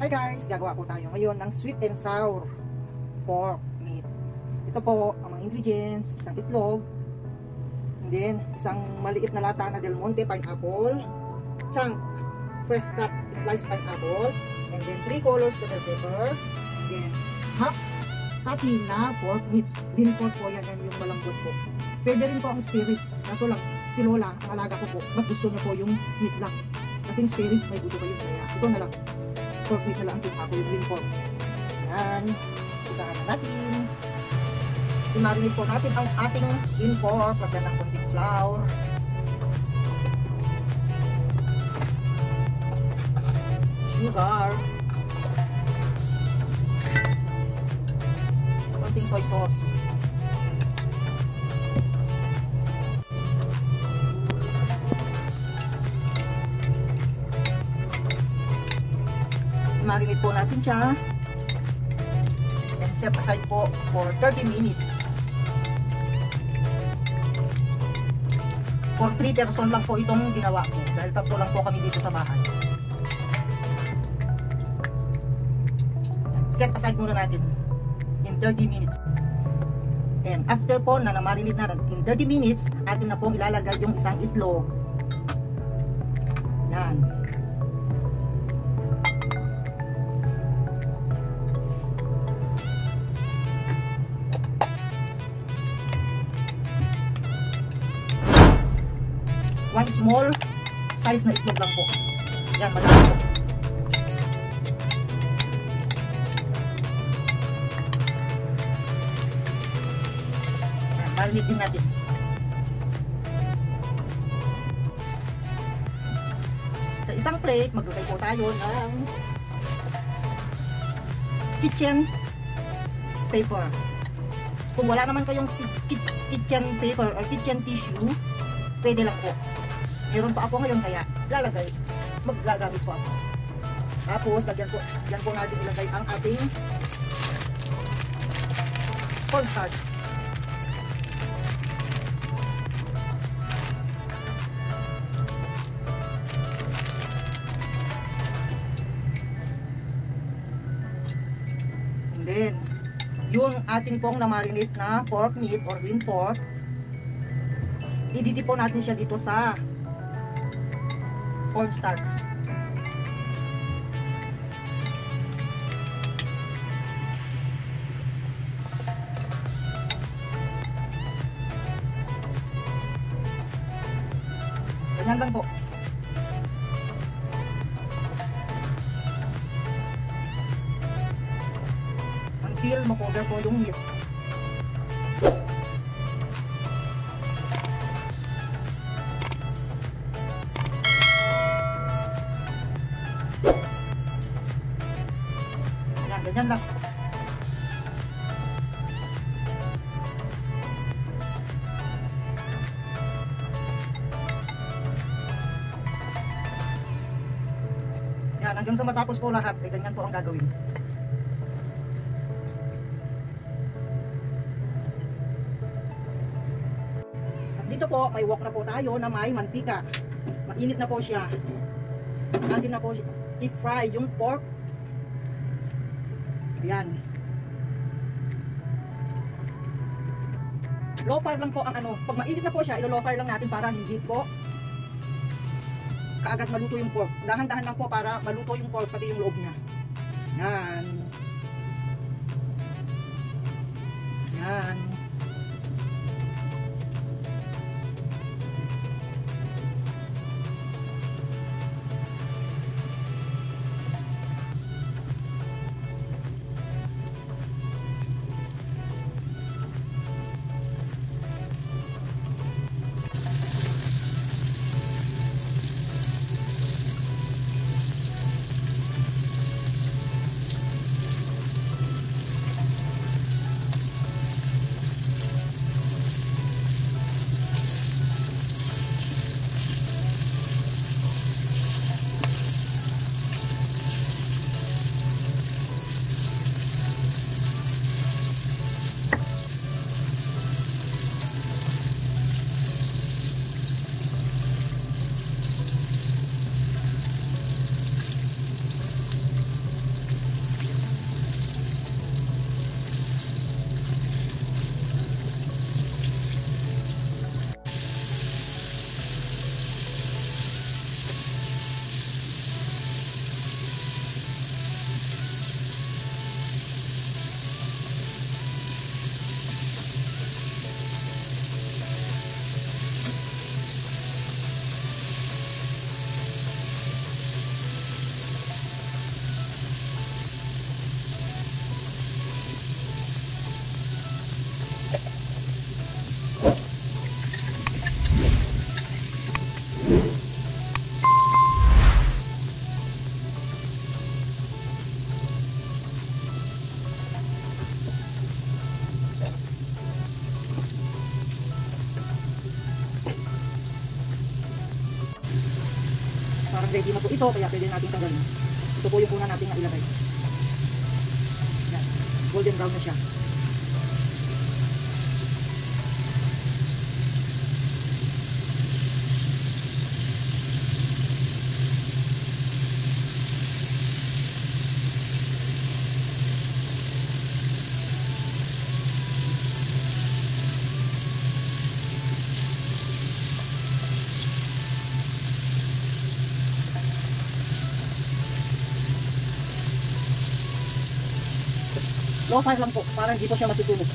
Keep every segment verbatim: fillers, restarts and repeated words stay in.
Hi guys, gagawa po tayo ngayon ng sweet and sour pork meat. Ito po ang mga ingredients: isang itlog, and then isang maliit na lata na Del Monte pineapple, chunk fresh cut sliced pineapple, and then three colors bell pepper, and then half cutting na pork meat. Lean pork po yan, yan yung malambot po. Pwede rin po ang spirits, kaso lang si Lola, ang alaga ko po, mas gusto niya po yung meat lang. Kasing spirits may gusto pa yun, kaya ito na lang, pork meat na lang ang ako yung lean pork. Yan, isahan na natin. I-marinate po natin ang ating lean pork, lagyan ng konting flour, sugar, konting soy sauce, marinate po natin siya and set aside po for thirty minutes. For three person lang po itong ginawa ko dahil tatlo lang po kami dito sa bahay. Set aside muna natin in thirty minutes. And after po na na-marinate na in thirty minutes, atin na pong ilalagay yung isang itlog. Yan. One small size na itlog lang po. Yan, madami po. Yan, marinate din natin. Sa isang plate, maglagay po tayo ng kitchen paper. Kung wala naman kayong kitchen paper or kitchen tissue, pwede lang po. Meron pa ako ngayon kaya lalagay, maggagamit po ako. Tapos, lagyan po, yan po natin ilagay ang ating cornstarch. And then, yung ating pong na-marinate na pork meat or lean pork, ididip po natin siya dito sa cornstarch. Ganyan lang po. Until makover po yung meat. Ganyan lang. Yan, hanggang sa matapos po lahat, eh, ganyan po ang gagawin. At dito po, may wok na po tayo na may mantika. Mainit na po siya. Natin na po i-fry yung pork. Ayan. Low fire lang po ang ano. Pag mainit na po siya, ilo-low fire lang natin para hindi po kaagad maluto yung pork. Dahan-dahan lang po para maluto yung pork, pati yung loob niya. Yan. Yan. ready na po ito, kaya pwede natin tanggalin. Ito po yung una natin na ilagay. Yan. Golden brown na siya. Low fire lang po, para hindi po siya matutunog.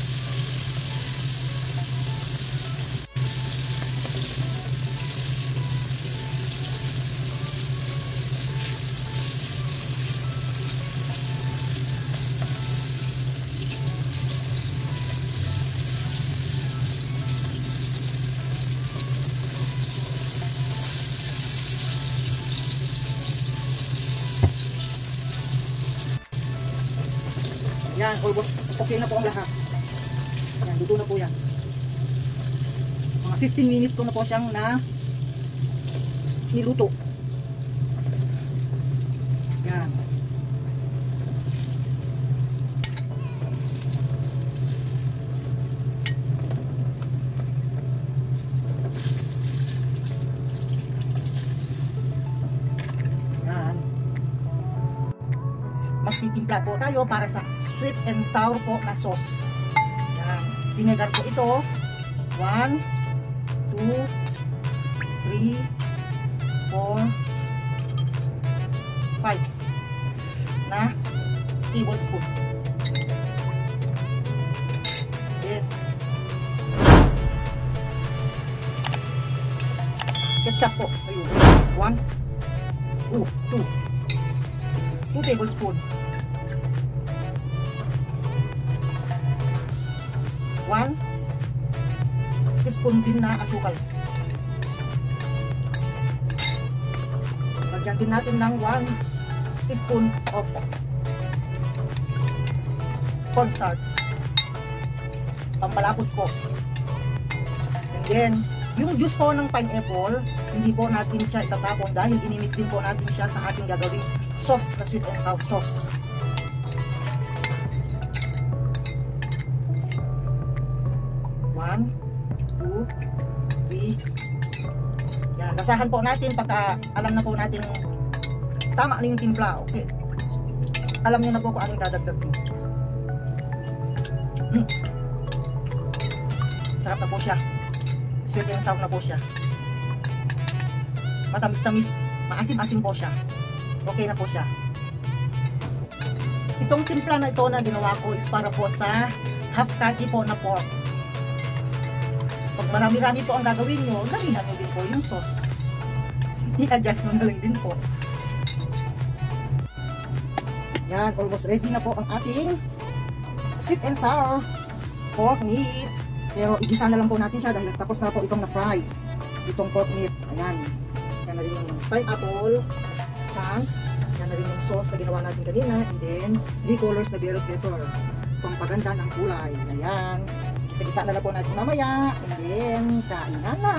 Yan, almost okay na po ang lahat. Yan, luto na po yan. Mga fifteen minutes ko na po siyang na niluto. Yan. Yan. Magtitimpla po tayo para sa sweet and sour po na sauce. Yan. Vinegar po ito. one, two, three, four, five na tablespoon. Then, ketchup po. Ayun. one, two, two. two tablespoon. one teaspoon din na asukal. Lagyan din natin ng one teaspoon of cornstarch. Pampalapot po. And then, yung juice po ng pineapple, hindi po natin siya itatapon dahil inimix din po natin siya sa ating gagawing sauce na sweet and sour sauce. one, two, three. Yan, basahan po natin pagka alam na po natin tama na yung timpla. Okay. Alam nyo na po kung anong dadagdag din. Hmm. Sarap na po siya. Sweet and sour na po siya. Matamis-tamis. Maasim-asim po siya. Okay na po siya. Itong timpla na ito na ginawa ko is para po sa half kaki po na pork. Pag marami-rami po ang gagawin nyo, damihan nyo din po yung sauce. I-adjust mo na lang din po. Yan, almost ready na po ang ating sweet and sour pork meat. Pero igisa na lang po natin siya dahil tapos na po itong na-fry. Itong pork meat. Ayan. Yan na rin yung pineapple chunks. Yan na rin yung sauce na ginawa natin kanina. And then, three colors na bell pepper. Pampaganda ng kulay. Ayan. Isa-isa na lang po natin mamaya. And then, kain na na.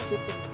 sweet and